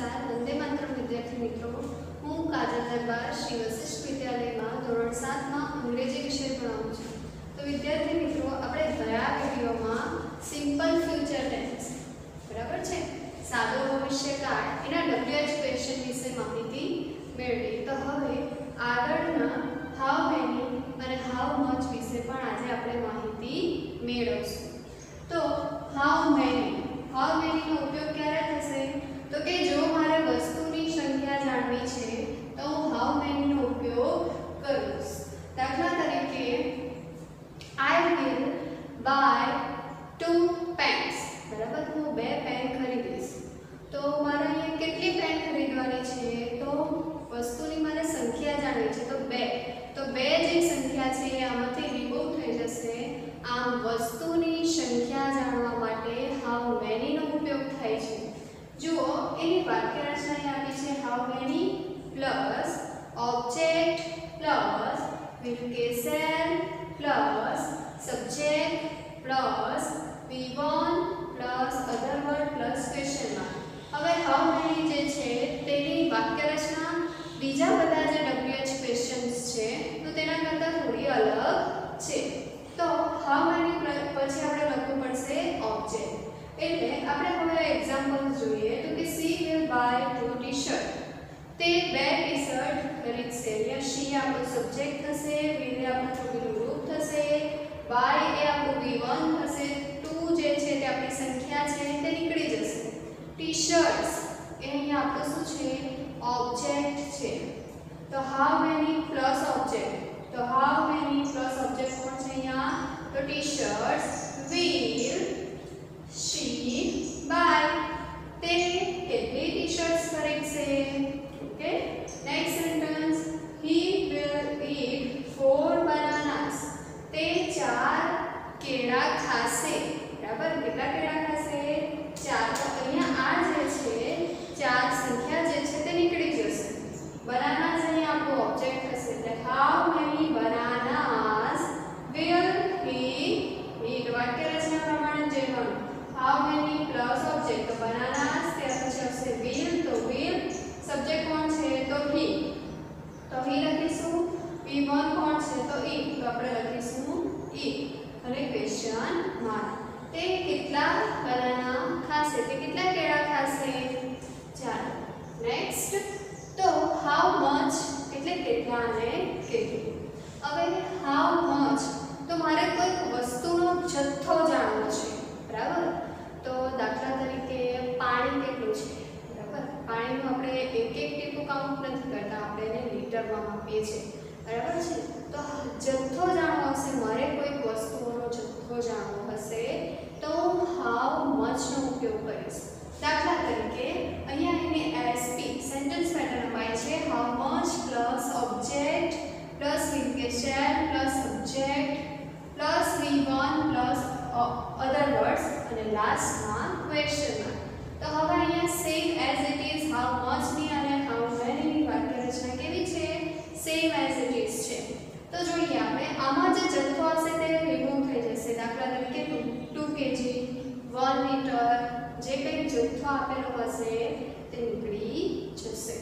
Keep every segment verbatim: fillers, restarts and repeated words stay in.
नमस्कार वंदे मातरम विद्यार्थी मित्रों, हूँ काजल दरबार श्री वशिष्ठ विद्यालय में धोरण सात में अंग्रेजी विषय भणाવું છું। तो विद्यार्थी मित्रों, આપણે ગયા વિડિયોમાં સિમ્પલ ફ્યુચર ટેન્સ બરાબર છે, સાદો ભવિષ્યકાળ એના ડબલ્યુએચ ક્વેશ્ચન વિશે માહિતી મેળવી। તો હવે આગળના હાઉ મેની અને હાઉ મચ વિશે પણ આજે આપણે માહિતી મેળવશું। તો હાઉ મેની हाउ मेनी નો ઉપયોગ ક્યારે થશે? તો કે જો મારે વસ્તુની સંખ્યા જાણવી છે તો હું હાઉ મેની નો ઉપયોગ કરીશ। દાખલા તરીકે I will buy two pens, બરાબર, હું બે પેન ખરીદીશ। તો મારે અહીંયા કેટલી પેન ખરીદવાની છે? તો વસ્તુની મારે સંખ્યા જાણવી છે તો બે, તો બે જે સંખ્યા છે એ આમાંથી રિમૂવ થઈ જશે। આમ વસ્તુની સંખ્યા જાણવા માટે હાઉ મેની નો ઉપયોગ થાય છે। જુઓ એની વાક્ય રચના અહીં આપી છે, how many plus object plus will કેસર plus subject plus V one plus other word plus question mark. હવે હાઉ મેની જે છે તેની વાક્ય રચના બીજા બધા જે ડબલ્યુએચ ક્વેશ્ચન્સ છે તો તેના કરતાં થોડી અલગ છે। तो हाउ मेनी પછી આપણે લખવું પડશે ઓબ્જેક્ટ, એટલે આપણે હવે એક્ઝામ્પલ્સ જોઈએ। તો કે she will buy two T-shirt, તે બે ટી-શર્ટ ખરીદશે। અહીંયા સી આપણો સબ્જેક્ટ થશે, વિલ એ આપણું ચોગીનું રૂપ થશે, બાય એ આપણું વી વન થશે, ટુ જે છે તે આપણી સંખ્યા છે તે નીકળી જશે। ટી-શર્ટ્સ એ અહીંયા આપણું શું છે? ઓબ્જેક્ટ છે। તો હાઉ મેની પ્લસ ઓબ્જેક્ટ, तो हाउ मेनी प्लस ऑब्जेक्ट कौन है यहाँ? तो टी-शर्ट्स विल शी बाय, ते कितनी टी-शर्ट्स खरीदશે? Okay, next sentence he will eat four bananas, ते चार केळा खाશે, बराबर, કેટલા કેળા ખાશે? ચાર। તો અહીંયા આ જે છે ચાર સંખ્યા જે છે તે નીકળી જશે। બનાનાસ અહીંયા આપણો ઓબ્જેક્ટ થશે, એટલે how many bananas will he eat. વાક્ય રચના પ્રમાણે જે પણ હાઉ મેની પ્લસ ઓબ્જેક્ટ, તો બનાનાસ, ત્યાર પછી આવશે વિલ, તો વિલ, સબ્જેક્ટ કોણ છે? તો હી, તો હી લખીશું। વી વન કોણ છે? તો ઈટ, તો આપણે લખીશું ઈટ અને ક્વેશ્ચન માર્ક। તે કેટલા બનાના ખાશે? તે કેટલા કેળા ખાશે? ચાર। નેક્સ્ટ, તો હાઉ મચ એટલે કેટલા અને કેટલી। હવે હાઉ મચ તો મારે કોઈ વસ્તુનો જથ્થો જાણવો છે, બરાબર। તો દાખલા તરીકે પાણી કેટલું છે, બરાબર, પાણીનું આપણે એક એક ટીપું કાઉન્ટ નથી કરતા, આપણે એને લીટરમાં માપીએ છીએ, બરાબર છે। તો જથ્થો જાણવો હશે, મારે કોઈ વસ્તુઓનો જથ્થો જાણવો હશે તો હાઉ મચનો ઉપયોગ કરીશ। દાખલા તરીકે અહીંયા એને એસપી સેન્ટેન્સ પેટર્ન અપાય છે, how much plus object plus vacation plus subject plus V one plus other words અને લાસ્ટમાં ક્વેશ્ચન માર્ક। તો હવે અહીંયા same as it is how much ની અને હાઉ મેની ની વાક્ય રચના કેવી છે? સેમ એઝ ઇટ ઇઝ છે। તો જોઈએ આપણે આમાં જે જથ્થો હશે તે રિમૂવ થઈ જશે। દાખલા તરીકે ટુ કેજી, વન મીટર, જે કંઈ જથ્થો આપેલો હશે તે નીકળી જશે।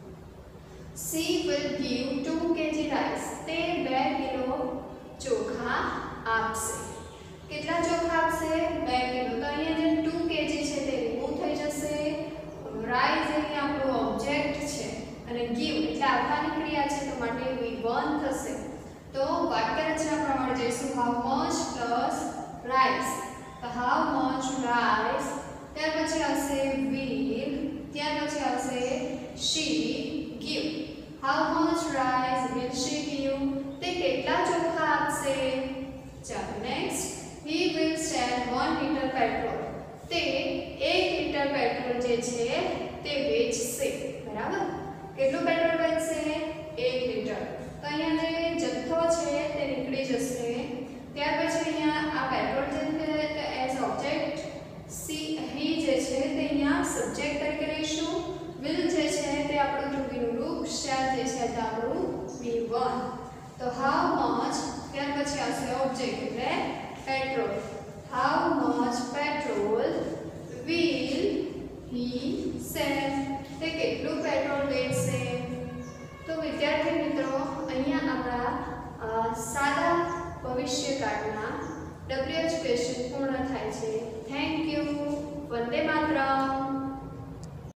She will give two KG rice, તે બે કિલો ચોખા આપશે। કેટલા ચોખા આપશે? બે કિલો। તો અહીંયા જે ટુ કેજી છે તે રિમૂવ થઈ જશે। રાઈસ અહીં આપણો ઓબ્જેક્ટ છે અને ગીવ એટલે આપવાની ક્રિયા છે તો માટે વી વન થશે। તો વાક્ય રચના પ્રમાણે જઈશું, હાઉ મચ પ્લસ રાઈસ, તો હાઉ મચ રાઈસ, ત્યાર પછી આવશે will, ત્યાર પછી આવશે she give, how much rice will she give, તે કેટલા ચોખા આપશે? ચાલો next, he will sell one liter petrol, તે એક લિટર પેટ્રોલ જે છે તે વેચશે, બરાબર। કેટલું પેટ્રોલ વેચશે? એક લિટર। તો અહીંયા જે જથ્થો છે તે નીકળી જશે। ત્યાર પછી અહીંયા આ પેટ્રોલ જે છે તે એઝ ઓબ્જેક્ટ સી હી જે છે તે અહીંયા સબ્જેક્ટ તરીકે લઈશું, વિલ જે છે તે આપણું ચોગીનું રૂપ, શેલ જે છે તે આપણું વી વન। તો હાઉ મચ, ત્યાર પછી આવશે ઓબ્જેક્ટ એટલે petrol, how much petrol will he તે કેટલું પેટ્રોલ વેચશે? તો વિદ્યાર્થી મિત્રો અહીંયા આપણા સાદા ભવિષ્યકાળના ડબલ્યુએચ ક્વેશ્ચન પૂર્ણ થાય છે.